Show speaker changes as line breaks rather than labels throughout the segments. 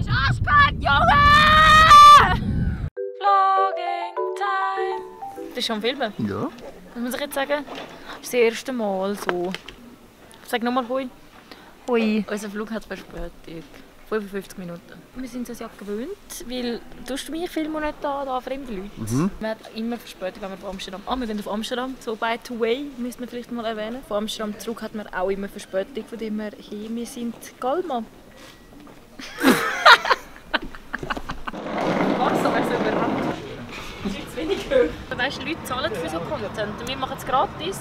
Arschkrank, Junge! Vlogging time! Bist du schon filmen?
Ja.
Was muss ich jetzt sagen? Das ist das erste Mal so. Sag nochmal Hoi. Hoi. Unser Flug hat Verspätung. 55 Minuten. Wir sind uns ja gewöhnt, weil du mich filmen und nicht da fremde Leute. Wir haben immer Verspätung, wenn wir von Amsterdam... wir sind auf Amsterdam, so by the way, müssen wir vielleicht mal erwähnen. Von Amsterdam zurück hat man auch immer Verspätung, von dem wir hier, wir sind Galma. Was, aber so überrannt. Das ist zu wenig hoch. Weißt du, Leute zahlen für so Content und wir machen es gratis.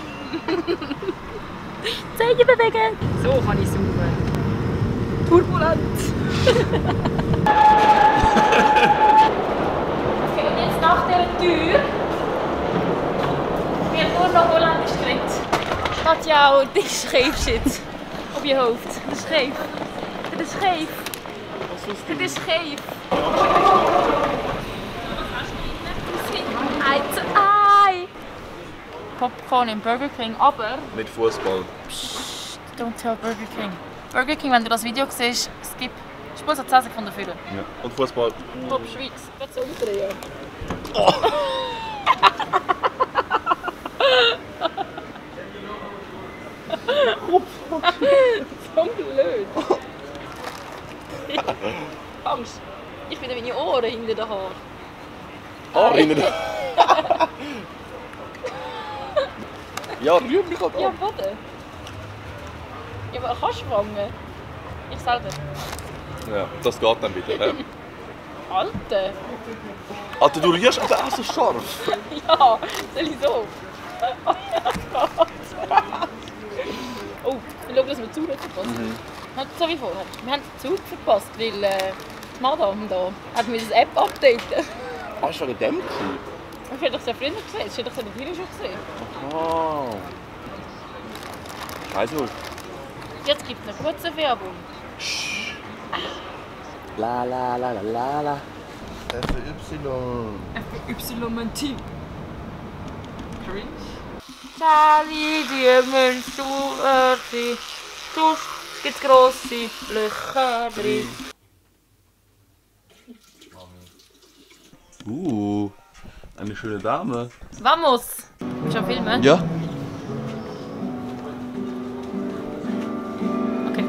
Zeigen bewegen! So kann ich suchen. Turbulent! Okay, und jetzt nach dieser Tür wird nur noch Holländisch geredet. Statt ja auch, die schreibst jetzt auf je hoofd. Dat is scheef. Dat is scheef. Dat is scheef. Eye to eye. Popcorn im Burger King, aber...
Nicht Fußball.
Psst, don't tell Burger King. Burger King, wenn du das Video siehst, skip. Spul so 10 Sekunden führen.
Ja. Und Fußball.
Top Schweiz. Jetzt umdrehen.
Oh.
So blöd. Angst. Ich bin meine Ohren hinter den Haaren.
Haare hinter den Haaren? Ja, rühr mich halt
Ja,
an.
warte. Ja, aber kannst du fangen? Ich selber.
Ja, das geht dann wieder. Ja.
Alter.
Alter, du riechst aber auch so scharf.
Ja, soll ich so? Oh, ich glaube, dass wir den Zug nicht verpasst haben. So wie vorher. Wir haben den Zug verpasst, weil die Madame da hat mir das App updaten.
Hast du wegen dem gesehen?
Ich hätte doch sehr früher gesehen, das hätte ich doch hier schon gesehen.
Oh. Scheiße.
Jetzt gibt es eine kurze Werbung.
La la la la la la. FY.
FY-Menti. Cringe. Charlie, die Münze, du Sonst gibt's grosse Löcher drin.
Eine schöne Dame.
Vamos! Willst du schon filmen?
Ja.
Okay.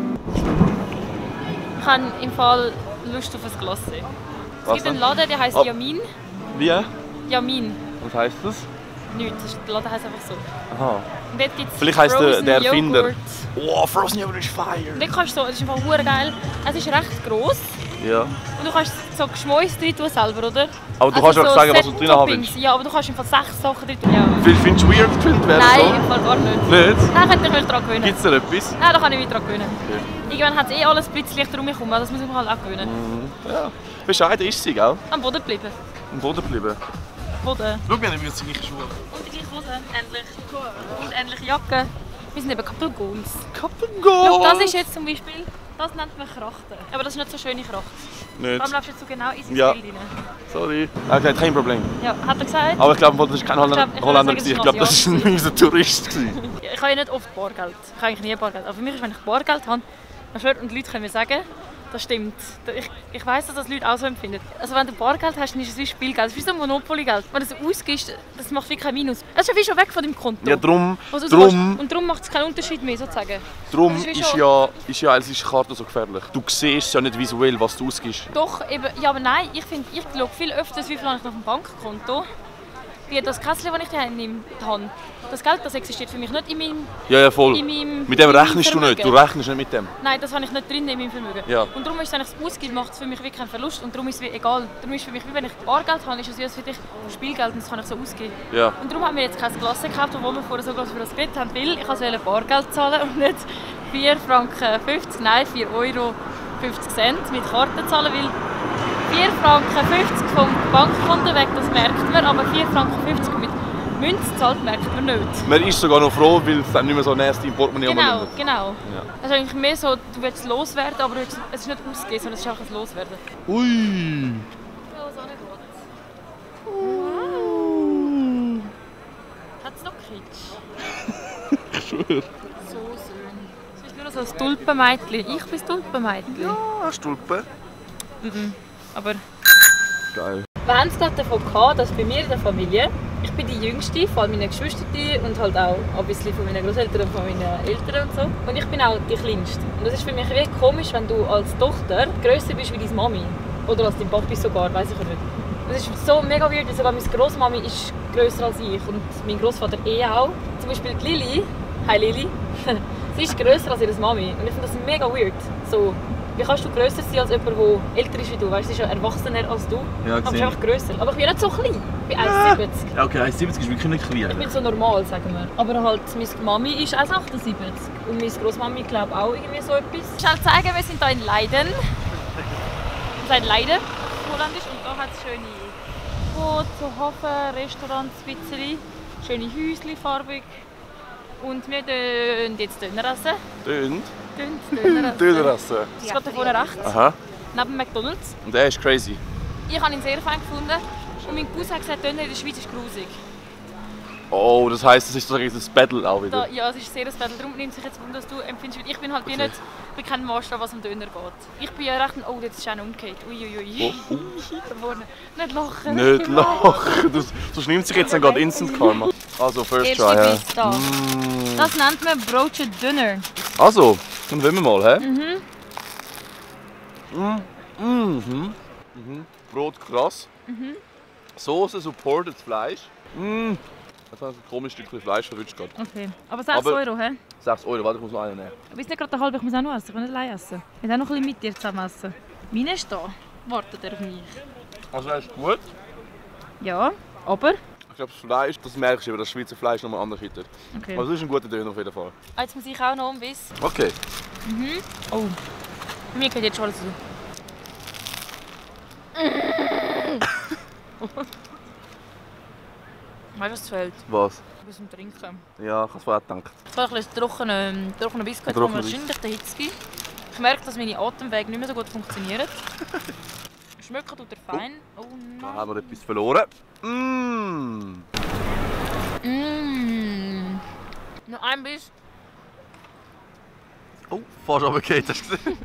Ich habe im Fall Lust auf ein Glacé. Es gibt einen Laden, der heisst Yamin.
Wie?
Yamin.
Was heisst das?
Nichts, der Laden heisst einfach so.
Aha.
Und dort gibt's
Vielleicht heisst der Erfinder.
Joghurt.
Oh, Frozen Yogurt is fire!
Und dort kannst du so, das ist einfach verdammt geil. Es ist recht gross.
Ja.
Und du kannst so Geschmäus drin tun selber, oder?
Aber du kannst auch sagen, was du drin haben willst.
Ja, aber du kannst einfach 6 Sachen drin tun. Ja.
Findest du weird gefilmt werden?
Nein,
So?
im Fall gar nicht.
Nicht?
Nein, könnte ich mich daran gewöhnen.
Gibt es da etwas?
Nein, da kann ich mich daran gewöhnen.
Okay.
Irgendwann hat es alles blitzlicht rumgekommen, das muss ich mir halt auch gewöhnen.
Ja. Bescheiden ist sie, gell?
Am Boden bleiben.
Am Boden bleiben.
Boden.
Schau, wir haben übrigens die gleichen Schuhe.
Und die gleiche Hose, endlich. Und endlich Jacke. Wir sind eben Couple Goals.
Couple
Schau, das
Goals!
ist jetzt zum Beispiel, das nennt man Krachten. Aber das ist nicht so schöne Kracht.
Nicht.
Warum läufst du jetzt so genau in sein
Ja.
Bild rein?
Sorry. Er hat gesagt, kein Problem.
Ja, hat er gesagt?
Aber ich glaube, das war kein Holländer.
Ich würde sagen,
Ich glaube, das war ein unser Tourist.
Ich habe ja nicht oft Bargeld. Ich habe eigentlich nie Bargeld. Aber für mich ist, wenn ich Bargeld habe, und die Leute können mir sagen, das stimmt. Ich weiss, dass das Leute auch so empfinden. Also wenn du Bargeld hast, dann ist es wie Spielgeld. Es ist wie so Monopoly-Geld. Wenn du es ausgibst, das macht wie kein Minus. Es ist ja wie schon weg von deinem Konto.
Ja, drum
Und darum macht es keinen Unterschied mehr, sozusagen.
Drum
Das ist wie
ist
schon-
ja als Karte so gefährlich. Du siehst ja nicht visuell, was du ausgibst.
Doch, eben, ja, aber nein, ich finde, ich schaue viel öfters, wie viel habe ich noch auf dem Bankkonto. Wie das Kästchen, das ich da habe. Das Geld, das existiert für mich nicht in meinem...
Ja, ja, voll.
In meinem-
Mit dem
in meinem
rechnest du nicht. Du
Vermögen.
rechnest nicht mit dem.
Nein, das habe ich nicht drin in meinem Vermögen.
Ja.
Und darum ist es, wenn ich es ausgebe, macht es für mich wirklich keinen Verlust. Und darum ist es wie egal. Darum ist es für mich, wie wenn ich Bargeld habe, ist es wie als würde ich Spielgeld und das kann ich so ausgeben.
Ja.
Und darum haben wir jetzt kein Glas gekauft, obwohl wir vorher so groß für das geredet haben, weil ich wollte Bargeld zahlen und nicht 4,50 Franken, nein, 4,50 Euro mit Karte zahlen, weil 4,50 Franken vom Bankkonto weg, das merkt man, aber 4,50 Franken mit Münze zahlt, merkt man nicht.
Man ist sogar noch froh, weil es dann nicht mehr so nasty im Portemonnaie
Genau,
rumliegt.
genau.
Ja.
Es ist eigentlich mehr so, du willst es loswerden, aber es ist nicht ausgeben, sondern es ist einfach ein Loswerden.
Ui!
Ja, was auch nicht geht. Hat es noch Kitsch?
Ich schwöre.
So schön. Es ist nur so ein Tulpenmädchen. Ich bin das Tulpenmädchen.
Ja, Stulpe.
Aber
Geil.
wir haben es gerade davon gehabt, dass bei mir in der Familie, ich bin die Jüngste von meinen Geschwistern und halt auch ein bisschen von meinen Großeltern und von meinen Eltern und so. Und ich bin auch die Kleinste. Und das ist für mich wirklich komisch, wenn du als Tochter grösser bist wie deine Mami. Oder als dein Papi sogar, weiß ich nicht. Das ist so mega weird, weil sogar meine Großmami ist grösser als ich und mein Großvater auch. Zum Beispiel die Lili, hi Lili, sie ist grösser als ihre Mami. Und ich finde das mega weird. So, wie kannst du grösser sein als jemand, der älter ist wie du? Weißt, sie ist ja erwachsener als du,
Ja,
aber sie ist einfach grösser. Aber ich bin nicht so klein. Ich bin 1,70.
Ja, okay, 1,70 ist wirklich nicht klein.
Ich bin so normal, sagen wir. Aber halt, meine Mami ist 1,78 und meine Großmami glaube auch irgendwie so etwas. Ich will zeigen, wir sind hier in Leiden. Wir sind in Leiden, holländisch, und da hat es schöne Boote, so Hafen, Restaurants, ein bisschen. Schöne Häuschen, farbig. Und wir gehen jetzt Döner essen.
Dönt?
Döner essen.
Döner essen.
Das ist gerade da vorne rechts,
Aha.
neben McDonald's.
Und der ist crazy.
Ich habe ihn sehr fein gefunden. Und mein Cousin hat gesagt, Döner in der Schweiz ist grusig.
Oh, das heisst, es ist so ein Battle auch wieder.
Ja, es ist sehr ein Battle. Darum nimmt sich jetzt Wunder, dass du empfindest. Ich bin halt wie nicht, ich bin kein Maßstab, was um Döner geht. Ich bin ja recht... Oh, jetzt ist einer umgekehrt. Uiuiui.
Oh,
Da vorne. Nicht lachen.
Nicht lachen. Du nimmst sich jetzt dann gerade Instant Karma. Also, first
Erste
try, ja.
Biss da. Das nennt man Broche Döner.
Also, dann wollen wir mal, hä? Brot krass. Soße supportet Fleisch. Das ist ein komisches Stückchen Fleisch verwünscht gerade.
Okay. Aber 6
Aber-
Euro, hä?
6 Euro, warte, ich muss noch einen nehmen.
Du bist nicht gerade der halbe, ich muss auch noch essen. Ich kann nicht allein essen. Ich will auch noch ein bisschen mit dir zusammen essen. Meine ist da. Wartet er auf mich?
Also, er ist gut.
Ja, aber...
Ich glaube, das Fleisch, das merkst du, weil das Schweizer Fleisch nochmal anders ist.
Okay.
Also, das ist ein guter Döner auf jeden Fall.
Jetzt muss ich auch noch um Biss.
Okay.
Oh. Bei mir geht jetzt schon alles so. Weißt du, was fehlt?
Was?
Etwas zum Trinken.
Ja, ich habe es vorher gedacht.
Es war ein bisschen trockener Biskuit,
Trockener
wahrscheinlich der Hitzki. Ich merke, dass meine Atemwege nicht mehr so gut funktionieren. Schmecken tut er fein. Oh
Da
nein.
haben wir etwas verloren.
Noch ein Biss.
Oh, fast runtergefallen, hast du gesehen?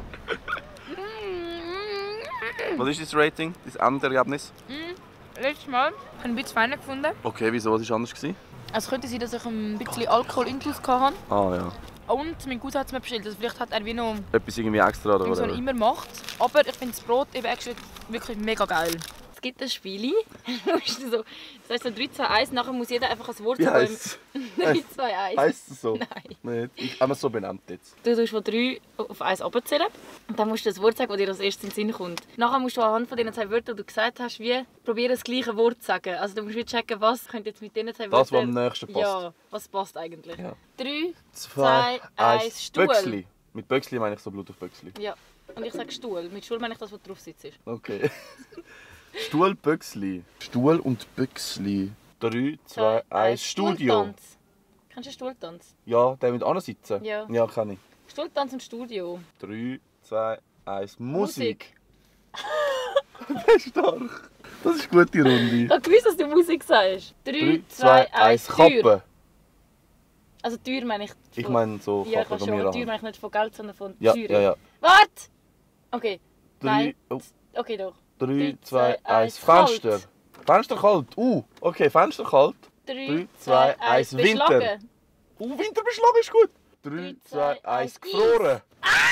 Was ist das Rating, das Endergebnis?
Letztes Mal habe ich ein bisschen feiner gefunden.
Okay, wieso? Was war anders?
Es könnte sein, dass ich ein bisschen Alkohol-Intus hatte.
Ah ja.
Und mein Cousin hat es mir bestellt. Also vielleicht hat er wie noch
Etwas irgendwie extra oder
was er
whatever.
immer macht. Aber ich finde das Brot eben actually wirklich mega geil. Es gibt ein Spiel. Das heißt so 3, 2, 1. Nachher muss jeder einfach ein Wort
Wie
sagen.
heisst es?
3, 2, 1.
Heisst es so?
Nein.
Nicht. Ich habe es so benannt jetzt.
Du tust von 3 auf 1 runterzählen. Und dann musst du das Wort sagen, das dir als erstes in den Sinn kommt. Nachher musst du anhand von diesen 2 Wörtern, die du gesagt hast, wie probieren das gleiche Wort zu sagen. Also du musst wie checken, was könnte jetzt mit diesen 2 Wörtern...
Das, was am nächsten passt.
Ja, was passt eigentlich.
Ja.
3, 2, 1, Stuhl.
Böcksli. Mit Böcksli meine ich so Bluetooth-Böcksli.
Ja, und ich sage Stuhl. Mit Stuhl meine ich das, was drauf sitzt.
Okay. Stuhl, Böcksli. Stuhl und Böcksli. 3, 2, 1, Studio.
Stuhltanz. Kennst du Stuhltanz?
Ja, der mit ansitzen?
Ja.
Ja, kann ich.
Stuhltanz und Studio.
3, 2, 1, Musik. Das ist stark. Das ist eine gute Runde.
Ich habe gewusst, dass du Musik sagst. 3, 2, 1, Tür.
Kappe.
Also Tür meine ich...
Ich meine so
Ja, ich
Kappe,
kann schon.
mir
Tür meine ich nicht von Geld, sondern von
Ja,
Türen.
ja, ja.
Warte! Okay.
3,
Nein.
oh,
Okay, doch.
3, 2, 1,
kalt.
Fenster. Fenster kalt. Okay, Fenster kalt.
3, 2, 1,
Winter.
beschlagen.
Winterbeschlag ist gut. 3, 2, 1, gefroren.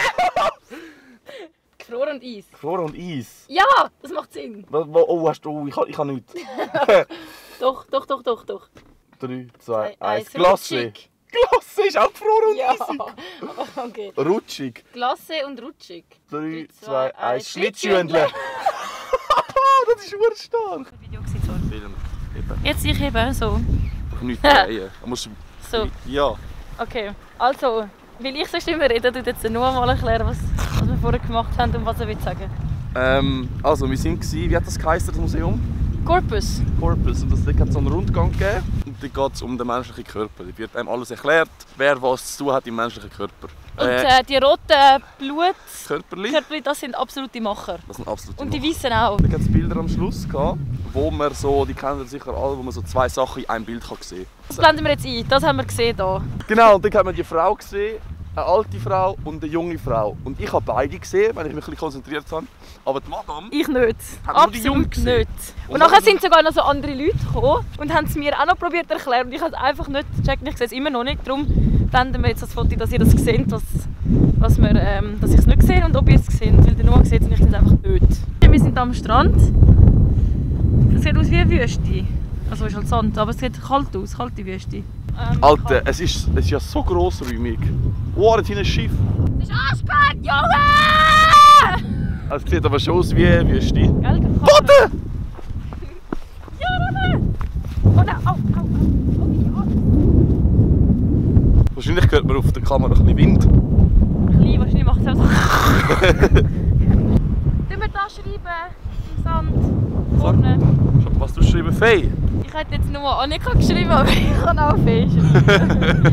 Gefroren und Eis.
Gefroren und Eis.
Ja, das macht Sinn.
Ich kann nichts.
Doch.
3, 2, 1,
Eis.
Glasse.
Rutschig.
Glasse ist auch gefroren und
Ja,
eisig.
okay.
Rutschig.
Glasse und rutschig.
3, 2,
2,
1,
1,
Schlittschuhendler. Das ist verdammt stark.
Video Jetzt ich eben so.
Doch nichts drehen. Du musst...
So,
Ja.
okay. Also, weil ich sonst immer rede, du jetzt nur mal erklären, was wir vorher gemacht haben und was er will sagen.
Also, wir waren, wie hat das geheißen, das Museum?
Corpus.
Corpus. Und dort hat es so einen Rundgang gegeben. Und dort geht es um den menschlichen Körper. Da wird einem alles erklärt, wer was zu tun hat im menschlichen Körper.
Und die roten
Körperli,
Blutkörperchen, das sind absolute Macher.
das sind absolute
Und die
Macher.
weißen auch.
Da gab es Bilder am Schluss, wo man so, die kennen ihr sicher alle, wo man so 2 Sachen in einem Bild sehen kann.
Das blenden wir jetzt ein. Das haben wir gesehen hier.
Genau, und dann hat man die Frau gesehen, eine alte Frau und eine junge Frau. Und ich habe beide gesehen, wenn ich mich ein bisschen konzentriert habe. Aber die Madame...
Ich nicht.
Hat nur die Junge
Absolut
gesehen.
nicht. Und nachher sind sogar noch so andere Leute gekommen und haben es mir auch noch probiert zu erklären. Und ich habe es einfach nicht gecheckt. Ich sehe es immer noch nicht. Darum blenden wir jetzt das Foto, dass ihr das seht, dass ich es nicht sehe und ob ihr es seht. Weil der Noah sieht es und ich sehe es einfach nicht. Wir sind am Strand. Es sieht aus wie eine Wüste. Also es ist halt Sand, aber es sieht kalt aus, kalte Wüste.
Alter, es ist ja so grossräumig. Oh, da ist ein Schiff.
Es ist arschkalt, Junge!
Es sieht aber schon aus wie eine Wüste.
Gell?
Boden!
Ja, Junge! Oh nein, au, au, au.
Wahrscheinlich hört man auf der Kamera ein bisschen Wind.
Klein, wahrscheinlich macht es auch so. Tun wir da schreiben, im Sand, vorne.
Was du geschrieben? Fei?
Ich hätte jetzt nur Annika geschrieben, aber ich kann auch Fei schreiben.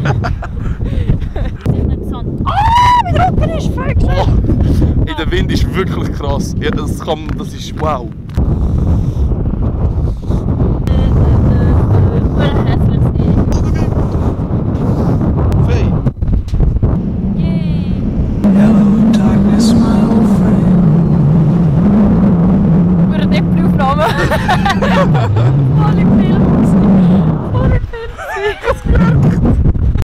Sand. Ah, mein Rücken ist voll.
Oh, der Wind ist wirklich krass. Ja, das ist wow.